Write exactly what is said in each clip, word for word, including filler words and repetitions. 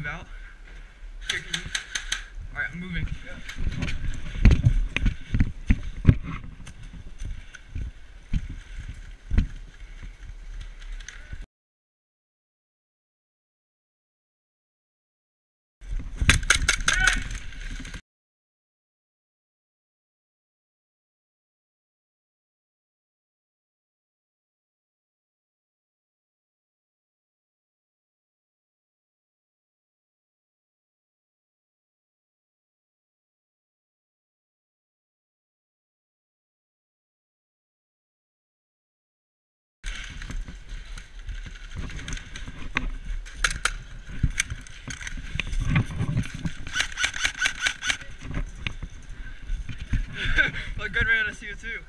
move out? Here, can you? Alright, I'm moving. Yeah. A good man to see you too.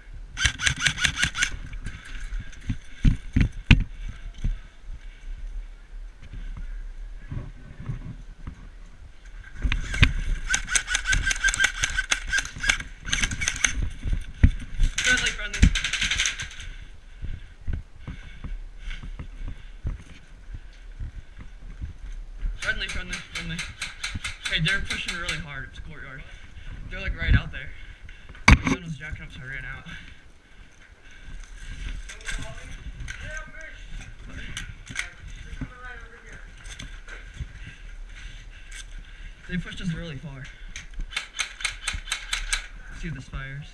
Friendly, friendly. Friendly, friendly, friendly. Okay, they're pushing really hard. It's courtyard. They're like right out there. Someone was jacking up, so I ran out. They pushed us really far. Let's see if this fires.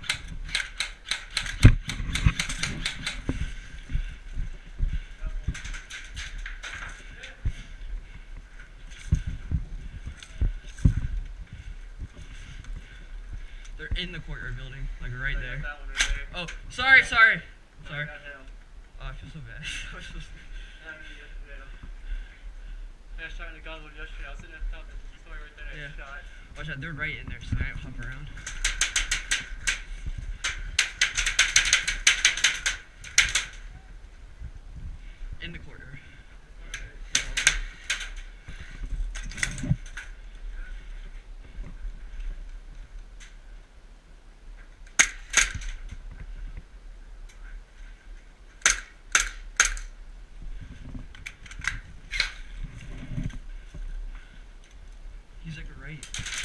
They're in the courtyard building, like right I there. That one right there. Oh, sorry, sorry. No, Sorry. I got him. Oh, I feel so bad. I was supposed to... Not me yesterday. I was shot in the goggles yesterday. I was sitting at the top of the story right there. Yeah. I shot. Watch out, they're right in there, so I don't hop around. In the corridor. He's like right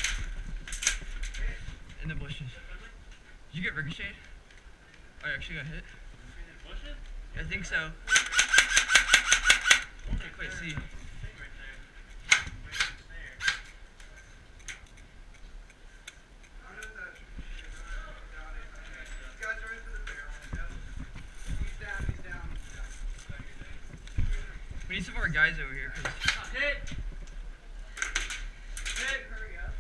in the bushes. Did you get ricocheted? Oh, you actually got hit? I think so. I can't quite see. We need some more guys over here. Cause Hit! Hit! Hurry up.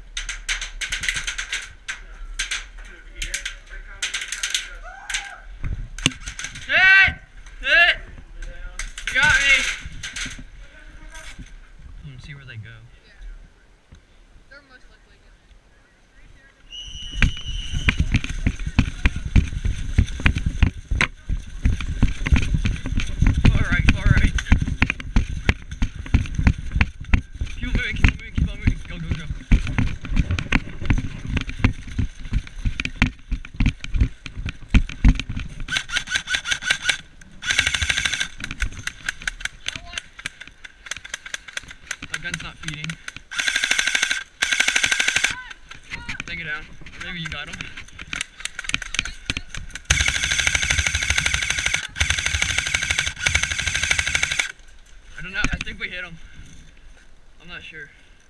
Hit! Hit! You got me! Let's see where they go. Yeah. They're most likely Far right, far right. Keep on moving, keep on moving, keep on moving. Go, go, go. My gun's not feeding. Take it down. Maybe you got him. I don't know. I think we hit him. I'm not sure.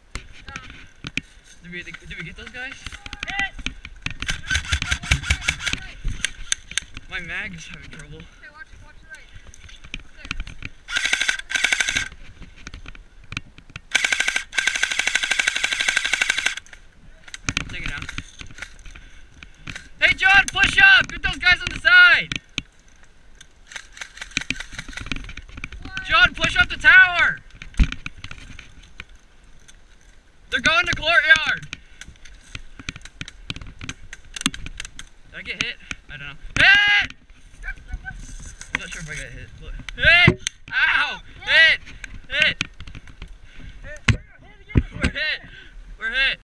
Did we, did we get those guys? My mag's having trouble. Okay, watch, watch the right. There. Take it down. Hey John, push up! Get those guys on the side! John, push up the tower! They're going to courtyard! Did I get hit? I don't know. Hit! I'm not sure if I got hit. Look. Hit! Ow! Hit! Hit! We're hit! We're hit!